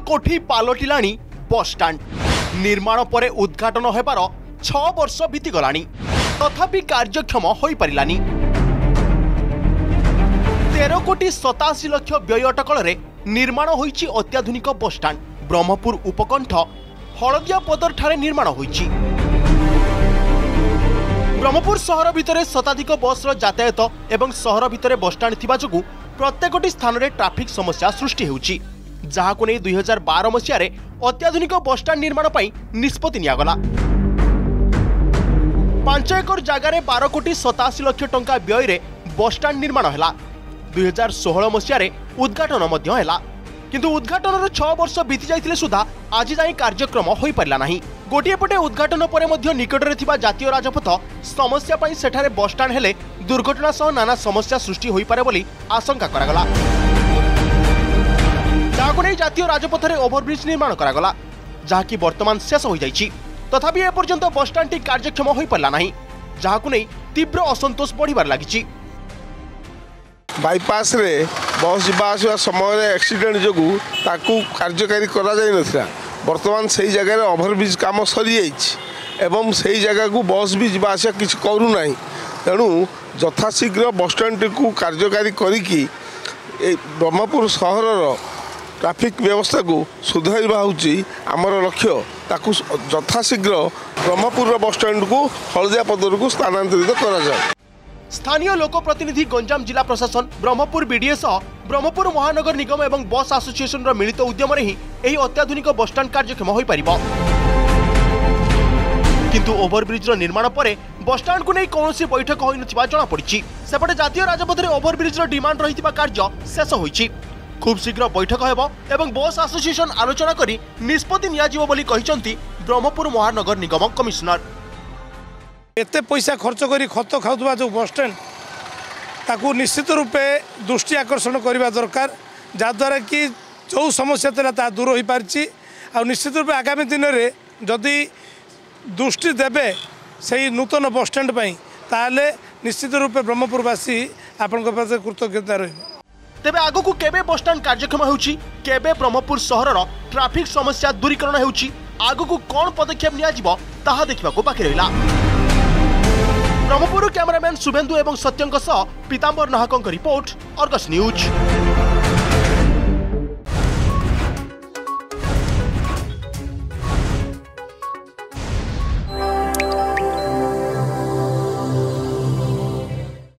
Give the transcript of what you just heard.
कोठी पालटिलाणी बस स्टाण्ड निर्माण पर उद्घाटन होबार 6 वर्ष बीतीगलाणी तथापि कार्यक्षम हो पारानी 13 कोटी 87 लाख व्यय अटकल निर्माण होईची अत्याधुनिक बस स्टाण्ड ब्रह्मपुर उपकंठ हलदिया पदर ठारे निर्माण होईची। ब्रह्मपुर सहर भितर शताधिक बस यातायात एवं सहर भितर बस स्टाण्ड थिबा जोगु प्रत्येकटी स्थान में ट्राफिक समस्या सृष्टि होउची जहाको नै 2012 मसीह अत्याधुनिक बस स्टाण्ड निर्माण पई निष्पत्ति नियागला। 5 एकर जगार 12 कोटी 87 लाख टंका व्यय रे बस स्टाण्ड निर्माण हैला। 2016 मसीह उद्घाटन मध्य हैला किंतु उद्घाटन 6 वर्ष बीती जाइतिले सुधा आज जाई कार्यक्रम होई पारला नाही। गोटिए पटे उद्घाटन परे मध्य निकटरे थिबा जातीय राजपथ समस्या पई सेठारे बस स्टाण्ड हेले दुर्घटना सह नाना समस्या सृष्टि होई पारे बोली आशंका करागला। जहाको नै जातीय राजपथ रे ओभरब्रिज निर्माण करागला जहाकी वर्तमान शेष हो जाइछि तथापि ए पर्यंत बस स्टाण्ड टी कार्यक्षम होई पारला नाही जहाको नै तीव्र असंतोष बढ़िबार लागिछि। बाईपास रे बस जावा समय एक्सीडेंट जोगु ताकू कार्यकारी करा जाय नथिला वर्तमान से जगह ओभरब्रिज काम सरी एवं से जगह को बस भी जावास किसी करू ना तेणु यथाशीघ्र बस स्टाण्ड को कार्यकारी करी ब्रह्मपुर सहर ट्राफिक व्यवस्था को सुधारवा होमर लक्ष्य ताकू यथाशीघ्र ब्रह्मपुर बस स्टाण्ड को हलदिया पदर को स्थानांतरित करा जाए। स्थानीय लोकप्रतिनिधि गंजाम जिला प्रशासन ब्रह्मपुर बीडीए सह ब्रह्मपुर महानगर निगम एवं बस एसोसिएशन मिलित उद्यम ही यही अत्याधुनिक बस स्टाण्ड कार्यक्षम हो पारिबो किंतु ओभरब्रिज निर्माण पर बस स्टाण्ड को नहीं कौन बैठक हो जना पड़ी सेपटे जातीय राजपथ में ओभरब्रिज डिमांड रही कार्य शेष होईछि। खूब शीघ्र बैठक हेबो एवं बस एसोसिएशन आलोचना करी निष्पत्ति नियाजिबो बोली कहिसंती ब्रह्मपुर महानगर निगम कमिशनर। एते पैसा खर्च करी खत खाऊवा जो बस स्टैंड ताकू निश्चित रूपे दृष्टि आकर्षण करने दरकार जहाद्वारा कि जो समस्या था ता दूर हो पारछि आ निश्चित रूपे आगामी दिन में जदि दृष्टि देवे से नूतन बस स्टैंड ताले निश्चित रूपे ब्रह्मपुरवासी आपण कृतज्ञता रही। तेबे आगो केबे बस स्टैंड कार्यक्षम होउछि केबे ब्रह्मपुर सहरर ट्राफिक समस्या दूरीकरण होउछि आगो कौन पदक्षेप नियाजिबो ताहा देखिबाको बाकी रहिला। ब्रह्मपुर कैमरामैन शुभेन्दु एवं सत्यंक सह पीताम्बर नाहकंक रिपोर्ट अर्गस न्यूज।